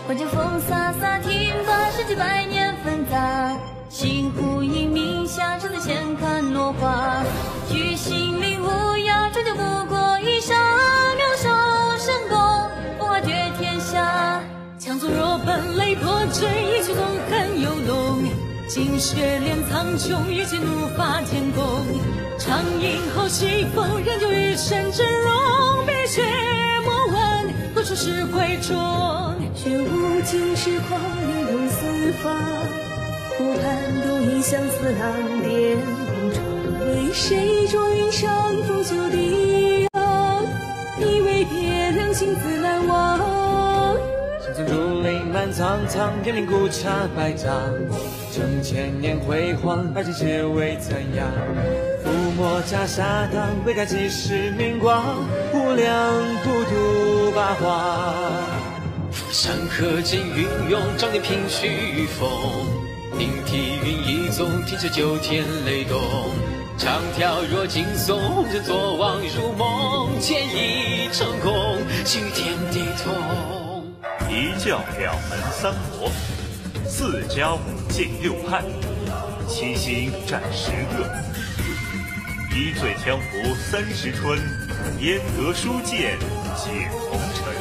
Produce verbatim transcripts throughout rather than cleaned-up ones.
换阵风飒飒，听罢世纪百年纷杂。星湖映明下，站在前看落花。举心灵无涯，终究不过一杀。妙手神功，风华绝天下。强纵若奔雷破阵，一曲纵横游龙。尽血炼苍穹，一剑怒发天宫。长饮后西风，仍旧日神真龙。碧血莫问，何处是贵重？ 玄武惊世狂，凌空四方。湖畔独饮相思浪，莲梦中为谁捉云上风袖低昂？你为别两心自难忘。 心中竹林满苍苍，天命古刹百丈。正千年辉煌，而今皆为残阳。覆没袈裟当，未改几世明光。无量不渡八荒。山河间云涌，张天平虚风。顶替云一纵，听着九天雷动。长条若惊悚，红尘作望如梦。剑意成功，与天地同。 一教两门三魔，四家五剑六派，七星战十个。一醉江湖三十春，焉得书剑解红尘？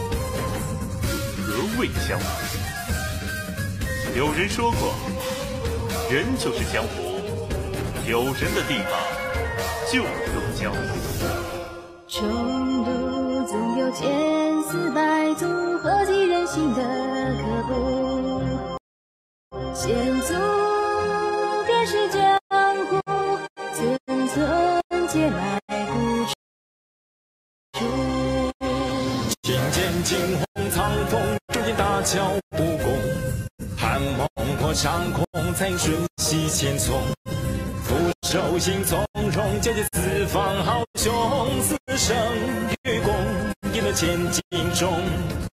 何谓江湖？有人说过，人就是江湖，有人的地方就有江湖。 重度总有千丝百足，何及人心的可怖？险阻便是江湖，寸寸皆来不出。 听见惊鸿苍风，中间大桥不公。寒梦破长空，才瞬息千丛。俯首行从容，交接四方豪雄。四生与共，赢得千金中。